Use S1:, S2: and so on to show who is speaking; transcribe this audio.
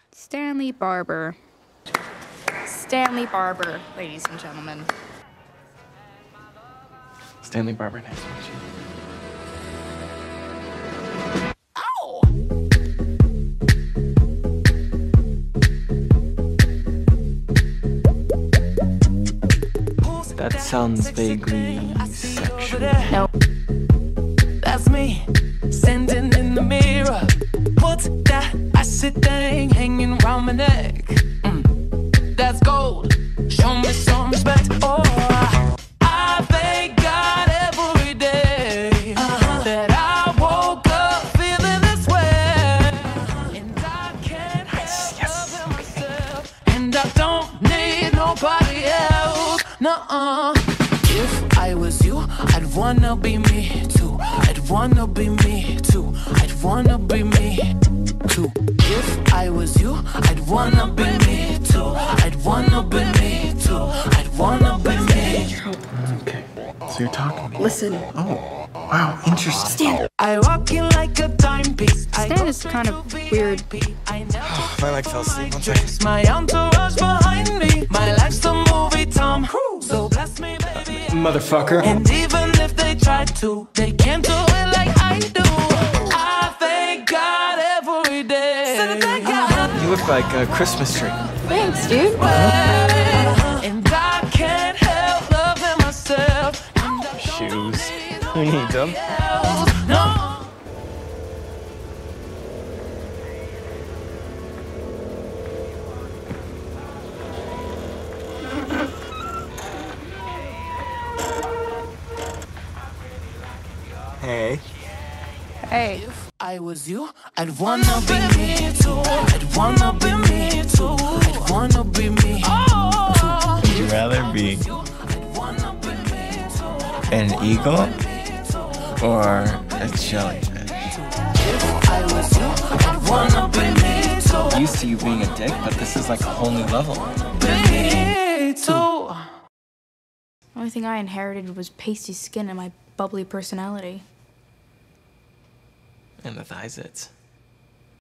S1: Stanley Barber. Stanley Barber, ladies and gentlemen.
S2: Stanley Barber, nice to meet you. That sounds vaguely sexual.
S1: No.
S3: That's me, standing in the mirror. What's that acid thing hanging around my neck? That's gold. Show me some respect. Oh, I thank God every day that I woke up feeling this way. And I can't help myself. And I don't need nobody else. Nuh-uh. If I was you, I'd wanna be me too. I'd wanna be me too. I'd wanna be me too. If I was you, I'd wanna be me too. I'd wanna be me too. I'd wanna be me.
S2: Okay, so you're talking to me.
S1: Listen.
S2: Oh, wow, interesting.
S1: Stan.
S3: I walk in like a timepiece.
S1: Stan is kind of weird.
S2: If I fell asleep, one second.
S3: My entourage behind me. My life's a movie, Tom Cruise. So bless me, baby.
S2: Motherfucker.
S3: And even if they try to, they can't do it like I do. I thank God every day.
S2: You look like a Christmas tree.
S1: Thanks, dude.
S3: And I can't help loving myself.
S2: Shoes. Who needs them?
S3: No.
S2: Hey.
S1: Hey.
S3: If I was you, I'd wanna be me too. I'd wanna be me too. I'd wanna be me too.
S2: Would you rather be an eagle or a jellyfish?
S3: If I was you, I'd wanna be me too.
S2: I'm used to you being a dick, but this is like a whole new level.
S3: Me too.
S1: The only thing I inherited was pasty skin and my bubbly personality.
S2: And the thigh zits.